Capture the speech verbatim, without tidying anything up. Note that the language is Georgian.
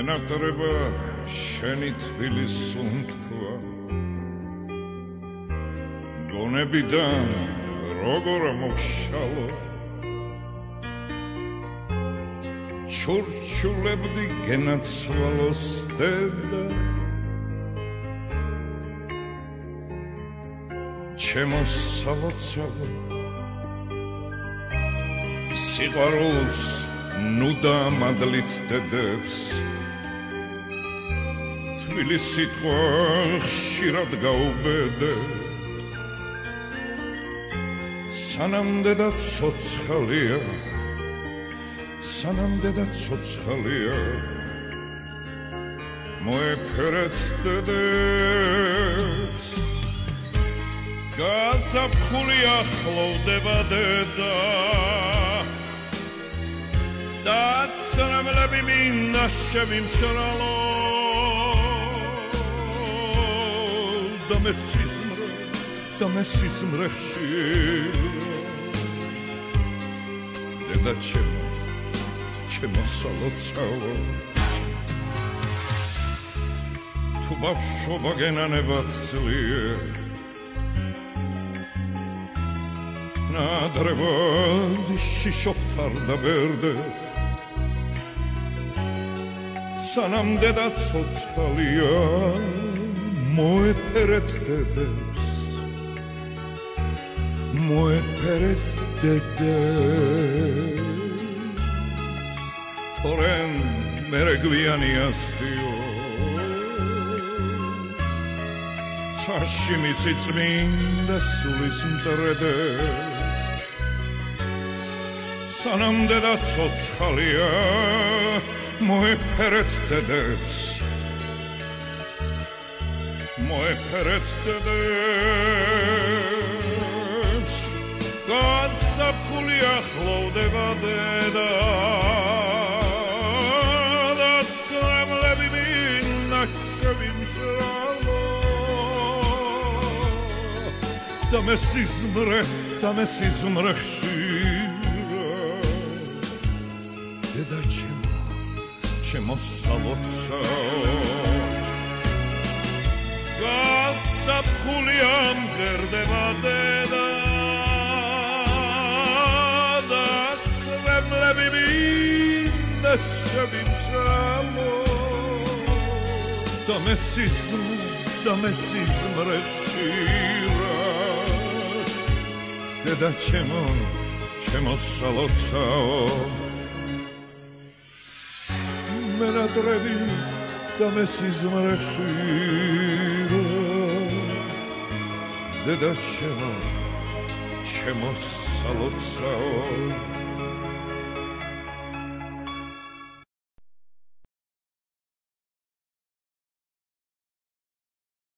მენატრება შენი თბილის სუნთქვა გონებიდან როგორ მოგშალო ჩურჩულებდი გენაცვალოს დედა ჩემო სალოცავო სიყვარულს ნუ დამადლით დედებს თბილის სიტყვა ხშირად გაუბედებ სანამ დედა ცოცხალია სანამ დედა ცოცხალია მოეფერეთ დედებს გაზაფხული ახლოვდება დედა დაცრემლები მინდა შევიმშრალო და მე სიზმრე და მე სიზმრე ხშირა დედა ჩემო ჩემო სალოცავო თუ ბავშვობა გენანებად ძლიერ ნადრევად შიშობთარდა ბერდებს სანამ დედა ცოცხალია მოეფერეთ დედებს მოეფერეთ დედებს თორემ მერე გვიანი ასტიო ცაში მისი წმინდა სულის მტრედებს სანამ დედა ცოცხალია მოეფერეთ დედებს მოეფერეთ დედებს გაზაფხული ახლოვდება დედა დაცრემლები მინდა შევიმშრალო და მე სიზმრე და მე სიზმრე ხშირა დედა ჩემო ჩემო სალოცავო გაზაფხული ამღერდება დედა დაცრემლები მინდა შევიმშრალო და მე სიზმრე და მე სიზმრე ხშირა დედა ჩემო ჩემო სალოცავო მენატრები და მე სიზმრე ხშირა დედა ჩემო ჩემო სალოცავო